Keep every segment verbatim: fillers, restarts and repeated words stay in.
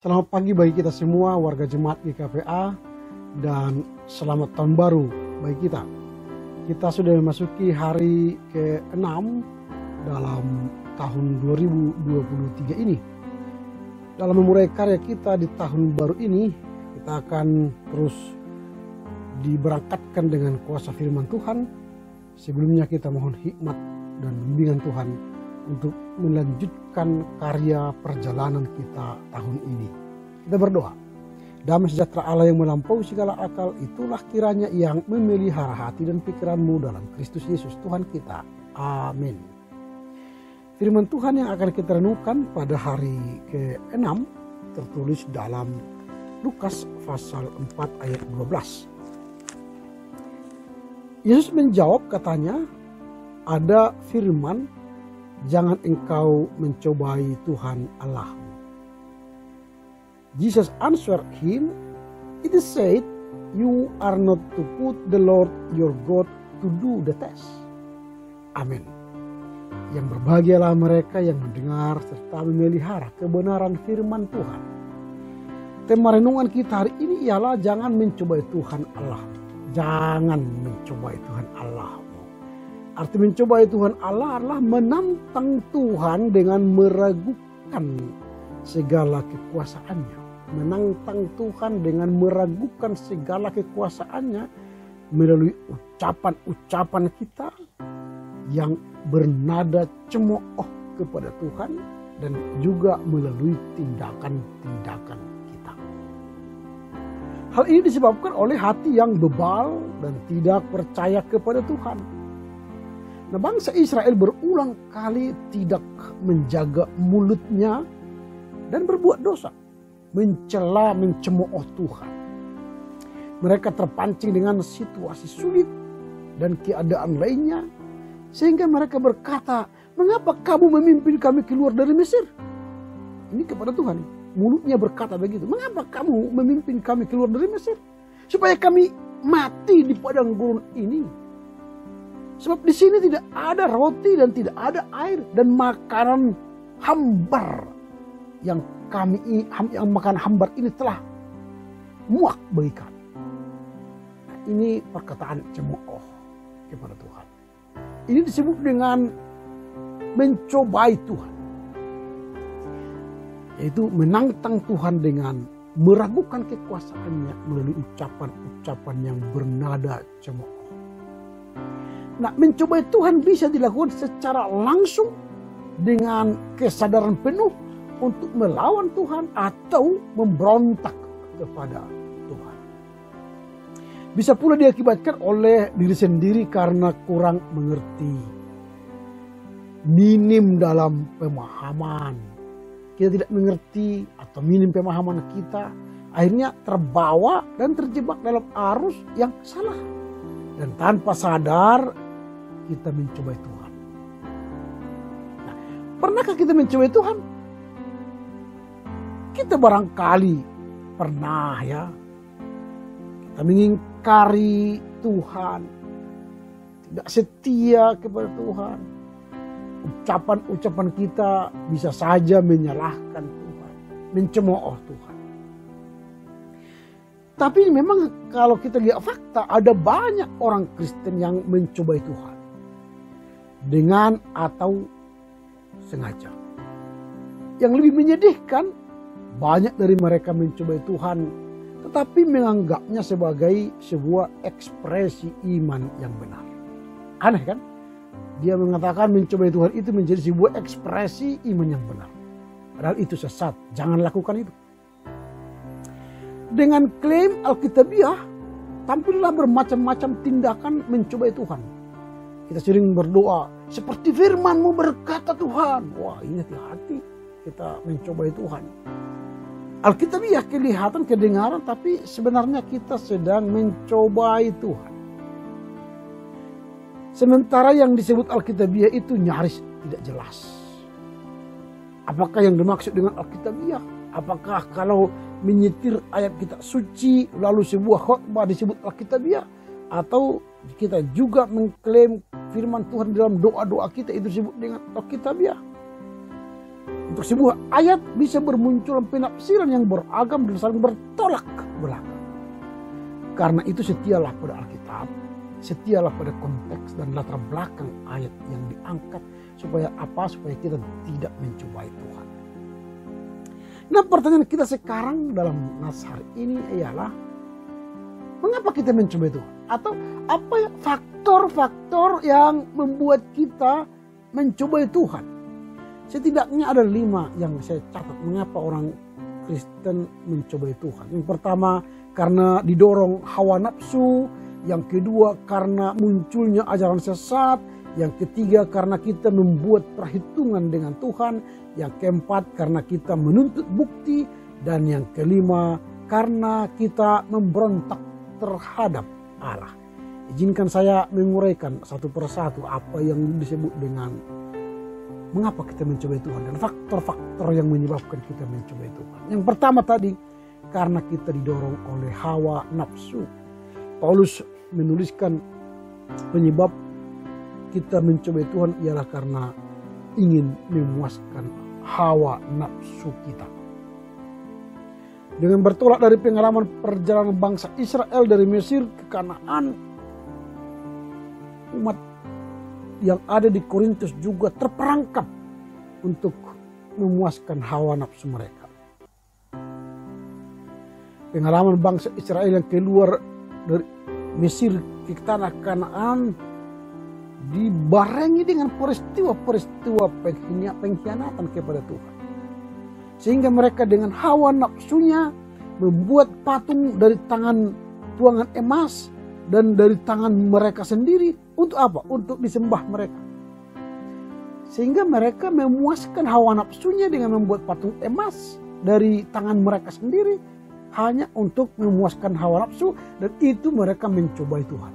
Selamat pagi bagi kita semua warga jemaat G K P A dan selamat tahun baru bagi kita. Kita sudah memasuki hari ke enam dalam tahun dua ribu dua puluh tiga ini. Dalam memulai karya kita di tahun baru ini, kita akan terus diberangkatkan dengan kuasa firman Tuhan. Sebelumnya kita mohon hikmat dan bimbingan Tuhan untuk melanjutkan karya perjalanan kita tahun ini. Kita berdoa. Damai sejahtera Allah yang melampaui segala akal, itulah kiranya yang memelihara hati dan pikiranmu dalam Kristus Yesus Tuhan kita. Amin. Firman Tuhan yang akan kita renungkan pada hari ke enam tertulis dalam Lukas pasal empat ayat dua belas. Yesus menjawab, katanya, ada firman, jangan engkau mencobai Tuhan Allahmu. Jesus answered him, it is said, you are not to put the Lord your God to do the test. Amin. Yang berbahagialah mereka yang mendengar serta memelihara kebenaran firman Tuhan. Tema renungan kita hari ini ialah jangan mencobai Tuhan Allah. Jangan mencobai Tuhan Allah. Arti mencobai Tuhan Allah adalah menantang Tuhan dengan meragukan segala kekuasaannya. Menantang Tuhan dengan meragukan segala kekuasaannya melalui ucapan-ucapan kita yang bernada cemooh kepada Tuhan dan juga melalui tindakan-tindakan kita. Hal ini disebabkan oleh hati yang bebal dan tidak percaya kepada Tuhan. Nah, bangsa Israel berulang kali tidak menjaga mulutnya dan berbuat dosa, mencela, mencemooh Tuhan. Mereka terpancing dengan situasi sulit dan keadaan lainnya, sehingga mereka berkata, mengapa kamu memimpin kami keluar dari Mesir? Ini kepada Tuhan. Mulutnya berkata begitu, mengapa kamu memimpin kami keluar dari Mesir? Supaya kami mati di padang gurun ini. Sebab di sini tidak ada roti dan tidak ada air dan makanan hambar yang kami yang makan hambar ini telah muak bagi kami. Nah, ini perkataan cemooh kepada Tuhan. Ini disebut dengan mencobai Tuhan. Yaitu menantang Tuhan dengan meragukan kekuasaannya melalui ucapan-ucapan yang bernada cemooh. Nah, mencobai Tuhan bisa dilakukan secara langsung dengan kesadaran penuh untuk melawan Tuhan atau memberontak kepada Tuhan. Bisa pula diakibatkan oleh diri sendiri karena kurang mengerti, minim dalam pemahaman. Kita tidak mengerti atau minim pemahaman kita, akhirnya terbawa dan terjebak dalam arus yang salah. Dan tanpa sadar kita mencobai Tuhan. Nah, pernahkah kita mencobai Tuhan? Kita barangkali pernah ya. Kita mengingkari Tuhan. Tidak setia kepada Tuhan. Ucapan-ucapan kita bisa saja menyalahkan Tuhan. Mencemooh Tuhan. Tapi memang kalau kita lihat fakta, ada banyak orang Kristen yang mencobai Tuhan. Dengan atau sengaja. Yang lebih menyedihkan, banyak dari mereka mencobai Tuhan, tetapi menganggapnya sebagai sebuah ekspresi iman yang benar. Aneh kan? Dia mengatakan mencobai Tuhan itu menjadi sebuah ekspresi iman yang benar. Padahal itu sesat, jangan lakukan itu. Dengan klaim Alkitabiah, tampillah bermacam-macam tindakan mencobai Tuhan. Kita sering berdoa, seperti firman-Mu berkata Tuhan. Wah, ini hati-hati kita mencobai Tuhan. Alkitabiah kelihatan, kedengaran, tapi sebenarnya kita sedang mencobai Tuhan. Sementara yang disebut Alkitabiah itu nyaris tidak jelas. Apakah yang dimaksud dengan Alkitabiah? Apakah kalau menyetir ayat kita suci lalu sebuah khotbah disebut Alkitabiah? Atau kita juga mengklaim firman Tuhan dalam doa-doa kita itu disebut dengan Alkitabiah? Untuk sebuah ayat bisa bermunculan penafsiran yang beragam dan saling bertolak belakang. Karena itu setialah pada Alkitab, setialah pada konteks dan latar belakang ayat yang diangkat. Supaya apa? Supaya kita tidak mencobai Tuhan. Nah, pertanyaan kita sekarang dalam nas hari ini ialah, mengapa kita mencobai Tuhan? Atau apa faktor-faktor yang membuat kita mencobai Tuhan? Setidaknya ada lima yang saya catat mengapa orang Kristen mencobai Tuhan. Yang pertama, karena didorong hawa nafsu. Yang kedua, karena munculnya ajaran sesat. Yang ketiga, karena kita membuat perhitungan dengan Tuhan. Yang keempat, karena kita menuntut bukti. Dan yang kelima, karena kita memberontak terhadap Allah. Izinkan saya menguraikan satu persatu apa yang disebut dengan mengapa kita mencobai Tuhan dan faktor-faktor yang menyebabkan kita mencobai Tuhan. Yang pertama tadi, karena kita didorong oleh hawa nafsu. Paulus menuliskan penyebab kita mencobai Tuhan ialah karena ingin memuaskan hawa nafsu kita. Dengan bertolak dari pengalaman perjalanan bangsa Israel dari Mesir ke Kanaan, umat yang ada di Korintus juga terperangkap untuk memuaskan hawa nafsu mereka. Pengalaman bangsa Israel yang keluar dari Mesir ke tanah Kanaan dibarengi dengan peristiwa-peristiwa pengkhianatan kepada Tuhan. Sehingga mereka dengan hawa nafsunya membuat patung dari tangan tuangan emas dan dari tangan mereka sendiri. Untuk apa? Untuk disembah mereka. Sehingga mereka memuaskan hawa nafsunya dengan membuat patung emas dari tangan mereka sendiri. Hanya untuk memuaskan hawa nafsu. Dan itu mereka mencobai Tuhan.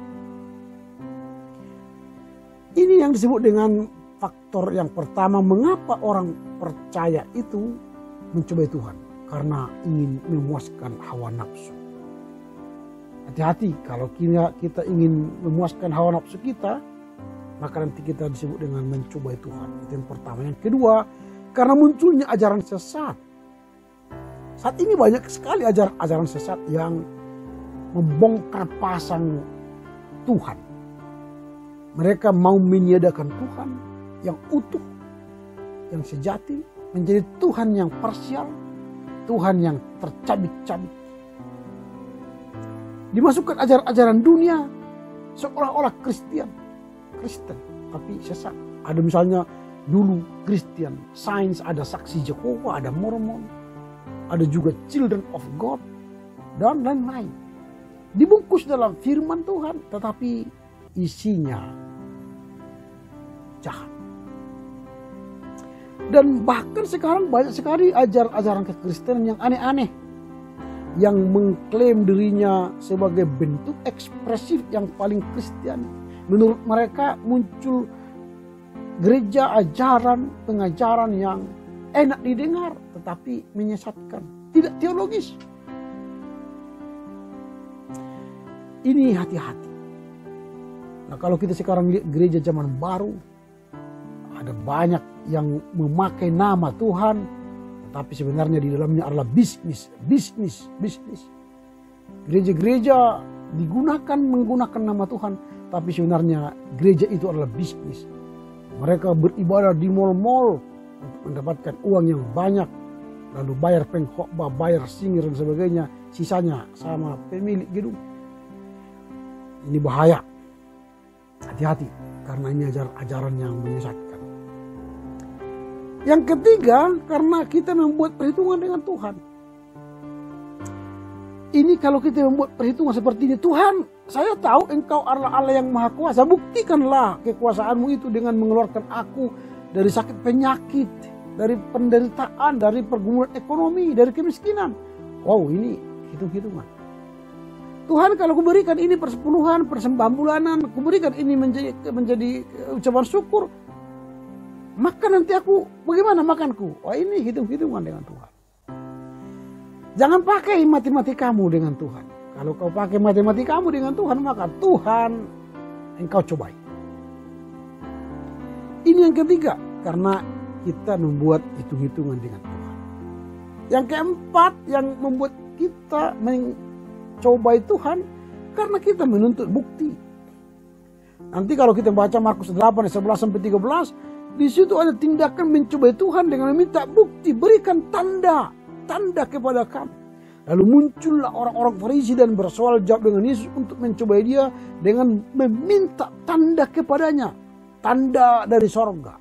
Ini yang disebut dengan faktor yang pertama mengapa orang percaya itu mencobai Tuhan. Karena ingin memuaskan hawa nafsu. Hati-hati kalau kita, kita ingin memuaskan hawa nafsu kita, maka nanti kita disebut dengan mencobai Tuhan. Itu yang pertama. Yang kedua, karena munculnya ajaran sesat. Saat ini banyak sekali ajaran-ajaran sesat yang membongkar pasang Tuhan. Mereka mau meniadakan Tuhan yang utuh, yang sejati, menjadi Tuhan yang parsial, Tuhan yang tercabik-cabik. Dimasukkan ajaran-ajaran dunia seolah-olah Kristen, Kristen, tapi sesat. Ada misalnya dulu Kristen, Saints, ada Saksi Jehova, ada Mormon, ada juga Children of God, dan lain-lain. Dibungkus dalam firman Tuhan, tetapi isinya jahat. Dan bahkan sekarang banyak sekali ajaran-ajaran kekristenan yang aneh-aneh, yang mengklaim dirinya sebagai bentuk ekspresif yang paling Kristen. Menurut mereka muncul gereja ajaran, pengajaran yang enak didengar tetapi menyesatkan, tidak teologis. Ini hati-hati. Nah, kalau kita sekarang lihat gereja zaman baru, ada banyak yang memakai nama Tuhan, tapi sebenarnya di dalamnya adalah bisnis, bisnis, bisnis. Gereja-gereja digunakan menggunakan nama Tuhan, tapi sebenarnya gereja itu adalah bisnis. Mereka beribadah di mal-mal untuk mendapatkan uang yang banyak, lalu bayar pengkhotbah, bayar singer dan sebagainya, sisanya sama pemilik gedung. Ini bahaya. Hati-hati, karena ini ajaran-ajaran yang menyesatkan. Yang ketiga, karena kita membuat perhitungan dengan Tuhan. Ini kalau kita membuat perhitungan seperti ini, Tuhan, saya tahu engkau adalah Allah yang maha kuasa. Buktikanlah kekuasaanmu itu dengan mengeluarkan aku dari sakit penyakit, dari penderitaan, dari pergumulan ekonomi, dari kemiskinan. Wow, ini hitung-hitungan. Tuhan, kalau kuberikan ini persepuluhan, persembahan bulanan, kuberikan ini menjadi, menjadi ucapan syukur, maka nanti aku bagaimana makanku? Wah, ini hitung-hitungan dengan Tuhan. Jangan pakai matematikamu dengan Tuhan. Kalau kau pakai matematikamu dengan Tuhan, maka Tuhan engkau cobai. Ini yang ketiga, karena kita membuat hitung-hitungan dengan Tuhan. Yang keempat yang membuat kita mencobai Tuhan karena kita menuntut bukti. Nanti kalau kita baca Markus delapan ayat sebelas sampai tiga belas, di situ ada tindakan mencobai Tuhan dengan meminta bukti, berikan tanda, tanda kepada kami. Lalu muncullah orang-orang Farisi dan bersoal jawab dengan Yesus untuk mencobai dia dengan meminta tanda kepadanya, tanda dari sorga.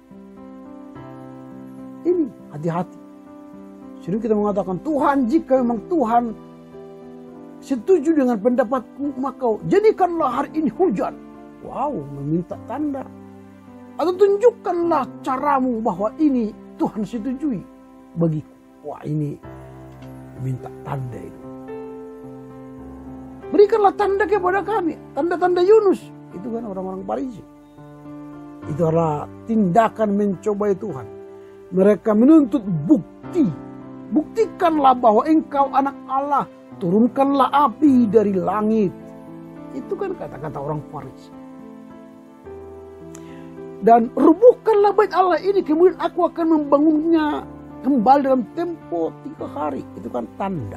Ini hati-hati. Sering kita mengatakan, Tuhan, jika memang Tuhan setuju dengan pendapatku, maka jadikanlah hari ini hujan. Wow, meminta tanda. Atau tunjukkanlah caramu bahwa ini Tuhan setujui bagiku. Wah, ini minta tanda itu. Berikanlah tanda kepada kami, tanda-tanda Yunus. Itu kan orang-orang Farisi. Itu adalah tindakan mencobai Tuhan. Mereka menuntut bukti. Buktikanlah bahwa engkau anak Allah. Turunkanlah api dari langit. Itu kan kata-kata orang Farisi. Dan rubuhkanlah bait Allah ini, kemudian aku akan membangunnya kembali dalam tempo tiga hari. Itu kan tanda.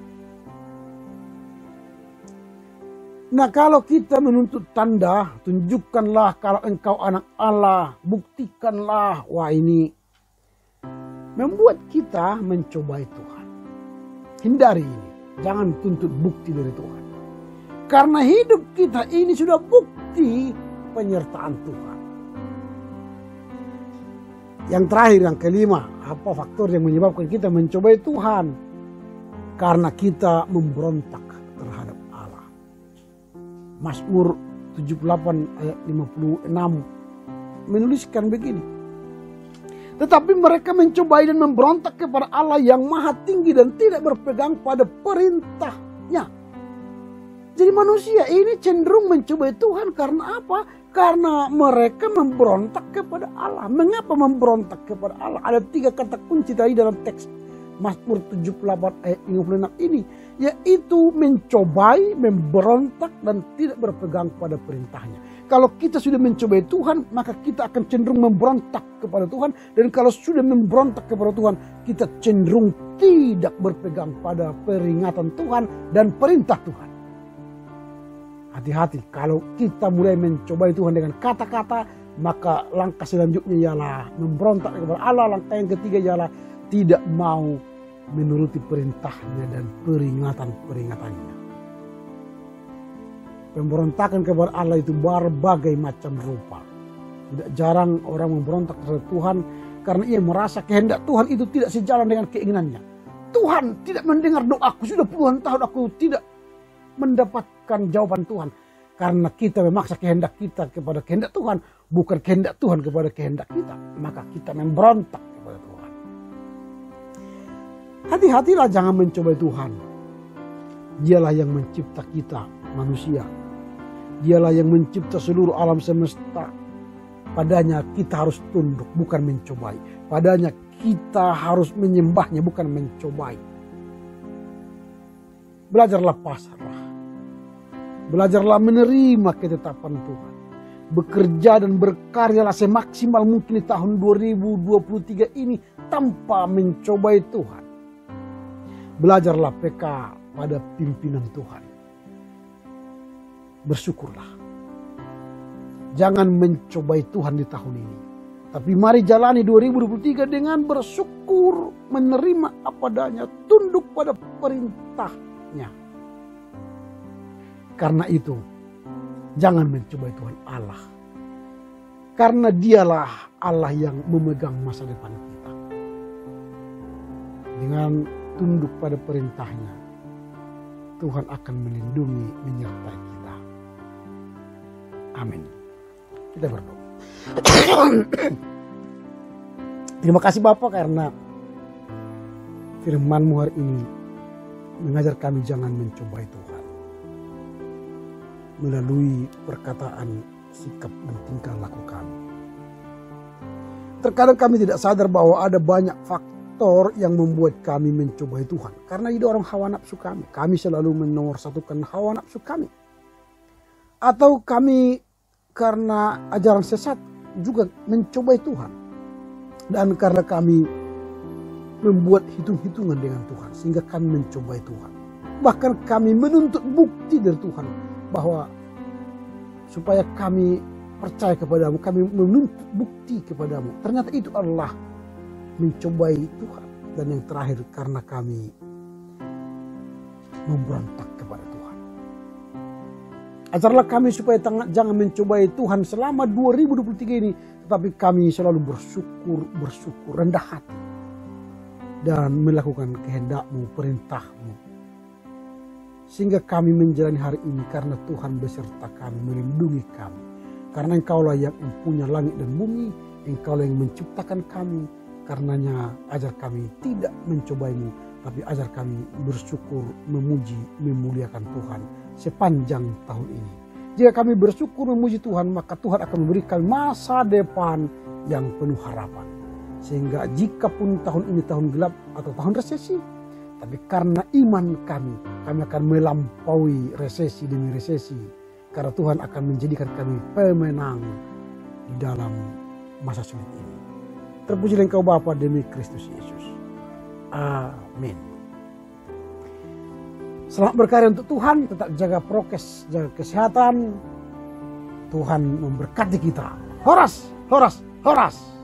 Nah, kalau kita menuntut tanda, tunjukkanlah kalau engkau anak Allah, buktikanlah. Wah, ini membuat kita mencobai Tuhan. Hindari ini. Jangan tuntut bukti dari Tuhan. Karena hidup kita ini sudah bukti penyertaan Tuhan. Yang terakhir, yang kelima, apa faktor yang menyebabkan kita mencobai Tuhan? Karena kita memberontak terhadap Allah. Mazmur tujuh puluh delapan ayat lima puluh enam menuliskan begini. Tetapi mereka mencobai dan memberontak kepada Allah yang maha tinggi dan tidak berpegang pada perintahnya. Jadi manusia ini cenderung mencobai Tuhan karena apa? Karena mereka memberontak kepada Allah. Mengapa memberontak kepada Allah? Ada tiga kata kunci tadi dalam teks Mazmur tujuh puluh delapan ayat lima puluh enam ini. Yaitu mencobai, memberontak dan tidak berpegang pada perintahnya. Kalau kita sudah mencobai Tuhan, maka kita akan cenderung memberontak kepada Tuhan. Dan kalau sudah memberontak kepada Tuhan, kita cenderung tidak berpegang pada peringatan Tuhan dan perintah Tuhan. Hati-hati, kalau kita mulai mencobai Tuhan dengan kata-kata, maka langkah selanjutnya ialah memberontak kepada Allah. Langkah yang ketiga ialah tidak mau menuruti perintahnya dan peringatan-peringatannya. Pemberontakan kepada Allah itu berbagai macam rupa. Tidak jarang orang memberontak kepada Tuhan karena ia merasa kehendak Tuhan itu tidak sejalan dengan keinginannya. Tuhan tidak mendengar doaku, sudah puluhan tahun aku tidak mendapatkan jawaban Tuhan. Karena kita memaksa kehendak kita kepada kehendak Tuhan, bukan kehendak Tuhan kepada kehendak kita. Maka kita memberontak kepada Tuhan. Hati-hatilah jangan mencobai Tuhan. Dialah yang mencipta kita, manusia. Dialah yang mencipta seluruh alam semesta. Padanya kita harus tunduk, bukan mencobai. Padanya kita harus menyembahnya, bukan mencobai. Belajarlah pasrah. Belajarlah menerima ketetapan Tuhan. Bekerja dan berkaryalah semaksimal mungkin di tahun dua ribu dua puluh tiga ini tanpa mencobai Tuhan. Belajarlah peka pada pimpinan Tuhan. Bersyukurlah. Jangan mencobai Tuhan di tahun ini. Tapi mari jalani dua ribu dua puluh tiga dengan bersyukur, menerima apa adanya, tunduk pada perintahnya. Karena itu, jangan mencobai Tuhan Allah. Karena dialah Allah yang memegang masa depan kita. Dengan tunduk pada perintahnya, Tuhan akan melindungi, menyertai kita. Amin. Kita berdoa. Terima kasih Bapa karena firman-Mu hari ini mengajar kami jangan mencobai Tuhan. Melalui perkataan, sikap dan tingkah laku kami. Terkadang kami tidak sadar bahwa ada banyak faktor yang membuat kami mencobai Tuhan. Karena itu orang hawa nafsu kami. Kami selalu menomorsatukan hawa nafsu kami. Atau kami karena ajaran sesat juga mencobai Tuhan. Dan karena kami membuat hitung-hitungan dengan Tuhan, sehingga kami mencobai Tuhan. Bahkan kami menuntut bukti dari Tuhan bahwa supaya kami percaya kepadamu, kami menuntut bukti kepadamu. Ternyata itu adalah mencobai Tuhan. Dan yang terakhir, karena kami memberontak kepada Tuhan. Ajarlah kami supaya jangan mencobai Tuhan selama dua ribu dua puluh tiga ini, tetapi kami selalu bersyukur, bersyukur, rendah hati, dan melakukan kehendak-Mu, perintah-Mu. Sehingga kami menjalani hari ini karena Tuhan beserta kami, melindungi kami. Karena Engkaulah yang mempunyai langit dan bumi, Engkaulah yang menciptakan kami. Karenanya ajar kami tidak mencobai-Mu, tapi ajar kami bersyukur, memuji, memuliakan Tuhan sepanjang tahun ini. Jika kami bersyukur memuji Tuhan, maka Tuhan akan memberikan masa depan yang penuh harapan. Sehingga jika pun tahun ini tahun gelap atau tahun resesi, tapi karena iman kami, kami akan melampaui resesi demi resesi. Karena Tuhan akan menjadikan kami pemenang di dalam masa sulit ini. Terpujilah Engkau Bapa demi Kristus Yesus. Amin. Selamat berkarya untuk Tuhan, tetap jaga prokes, jaga kesehatan. Tuhan memberkati kita. Horas, horas, horas.